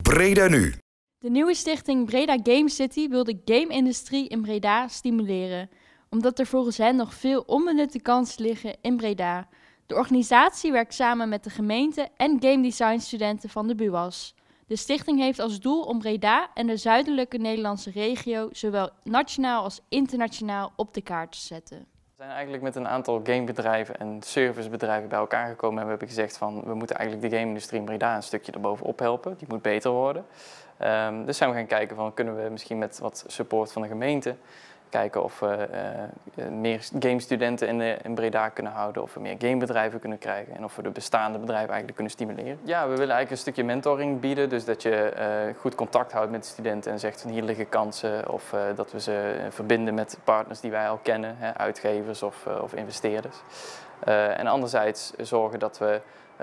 Breda Nu. De nieuwe stichting Breda Game City wil de game-industrie in Breda stimuleren, omdat er volgens hen nog veel onbenutte kansen liggen in Breda. De organisatie werkt samen met de gemeente en game design studenten van de BUAS. De stichting heeft als doel om Breda en de zuidelijke Nederlandse regio zowel nationaal als internationaal op de kaart te zetten. We zijn eigenlijk met een aantal gamebedrijven en servicebedrijven bij elkaar gekomen en we hebben gezegd van we moeten eigenlijk de game-industrie in Breda een stukje erbovenop helpen. Die moet beter worden. Dus zijn we gaan kijken van kunnen we misschien met wat support van de gemeente kijken of we meer gamestudenten in Breda kunnen houden, of we meer gamebedrijven kunnen krijgen en of we de bestaande bedrijven eigenlijk kunnen stimuleren. Ja, we willen eigenlijk een stukje mentoring bieden, dus dat je goed contact houdt met de studenten en zegt van hier liggen kansen, of dat we ze verbinden met partners die wij al kennen, uitgevers of investeerders. En anderzijds zorgen dat we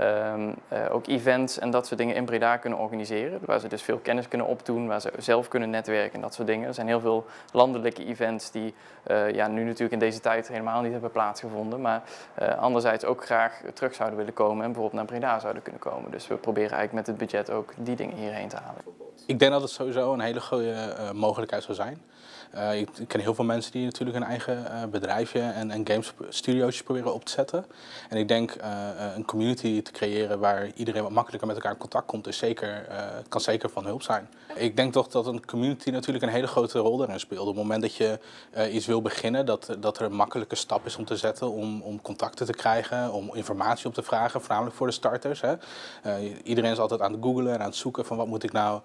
ook events en dat soort dingen in Breda kunnen organiseren, waar ze dus veel kennis kunnen opdoen, waar ze zelf kunnen netwerken en dat soort dingen. Er zijn heel veel landelijke events die nu natuurlijk in deze tijd helemaal niet hebben plaatsgevonden, maar anderzijds ook graag terug zouden willen komen en bijvoorbeeld naar Breda zouden kunnen komen. Dus we proberen eigenlijk met het budget ook die dingen hierheen te halen. Ik denk dat het sowieso een hele goede mogelijkheid zou zijn. Ik ken heel veel mensen die natuurlijk een eigen bedrijfje en gamestudio's proberen op te zetten. En ik denk een community te creëren waar iedereen wat makkelijker met elkaar in contact komt, is kan zeker van hulp zijn. Ik denk toch dat een community natuurlijk een hele grote rol daarin speelt. Op het moment dat je iets wil beginnen, dat er een makkelijke stap is om te zetten om contacten te krijgen, om informatie op te vragen, voornamelijk voor de starters. Hè. Iedereen is altijd aan het googlen en aan het zoeken van wat moet ik nou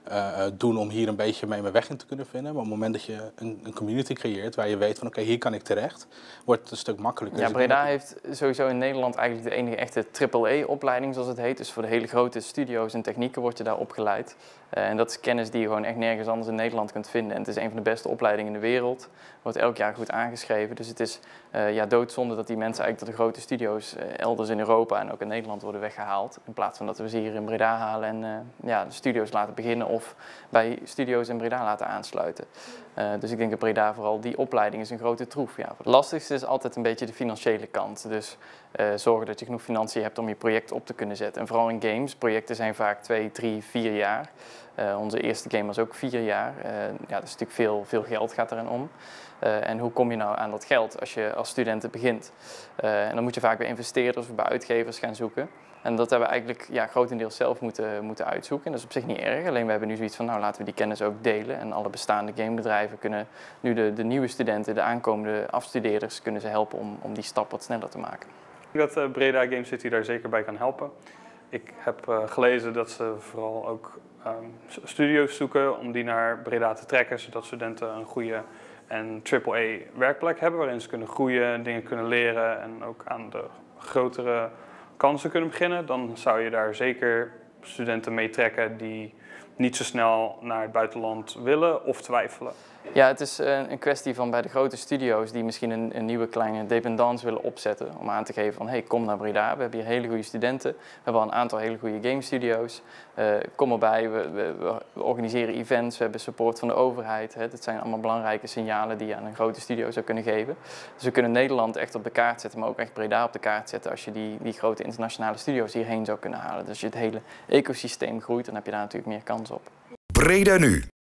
doen om hier een beetje mee mijn weg in te kunnen vinden. Maar op het moment dat je een community creëert waar je weet van oké, hier kan ik terecht, wordt het een stuk makkelijker. Ja, Breda heeft sowieso in Nederland eigenlijk de enige echte AAA-opleiding zoals het heet. Dus voor de hele grote studio's en technieken word je daar opgeleid. En dat is kennis die je gewoon echt nergens anders in Nederland kunt vinden. En het is een van de beste opleidingen in de wereld. Wordt elk jaar goed aangeschreven. Dus het is doodzonde dat die mensen eigenlijk tot de grote studio's elders in Europa en ook in Nederland worden weggehaald. In plaats van dat we ze hier in Breda halen en de studio's laten beginnen of bij studio's in Breda laten aansluiten. Dus ik denk dat Breda vooral die opleiding is een grote troef. Ja. Het lastigste is altijd een beetje de financiële kant. Dus zorgen dat je genoeg financiën hebt om je project op te kunnen zetten. En vooral in games. Projecten zijn vaak 2, 3, 4 jaar. Onze eerste game was ook 4 jaar. Dat is natuurlijk veel geld gaat erin om. En hoe kom je nou aan dat geld als je als student begint? En dan moet je vaak bij investeerders of bij uitgevers gaan zoeken. En dat hebben we eigenlijk grotendeels zelf moeten uitzoeken. En dat is op zich niet erg. Alleen we hebben nu zoiets van, nou laten we die kennis ook delen. En alle bestaande gamebedrijven kunnen nu de nieuwe studenten, de aankomende afstudeerders, kunnen ze helpen om die stap wat sneller te maken. Ik denk dat Breda Game City daar zeker bij kan helpen. Ik heb gelezen dat ze vooral ook studio's zoeken om die naar Breda te trekken, zodat studenten een goede en AAA werkplek hebben waarin ze kunnen groeien, dingen kunnen leren en ook aan de grotere kansen kunnen beginnen. Dan zou je daar zeker studenten mee trekken die niet zo snel naar het buitenland willen of twijfelen. Ja, het is een kwestie van bij de grote studio's die misschien een nieuwe kleine dependance willen opzetten. Om aan te geven van, hey, kom naar Breda, we hebben hier hele goede studenten. We hebben al een aantal hele goede gamestudio's. Kom erbij, we organiseren events, we hebben support van de overheid. Dat zijn allemaal belangrijke signalen die je aan een grote studio zou kunnen geven. Dus we kunnen Nederland echt op de kaart zetten, maar ook echt Breda op de kaart zetten als je die grote internationale studio's hierheen zou kunnen halen. Dus als je het hele ecosysteem groeit, dan heb je daar natuurlijk meer kans op. Breda Nu.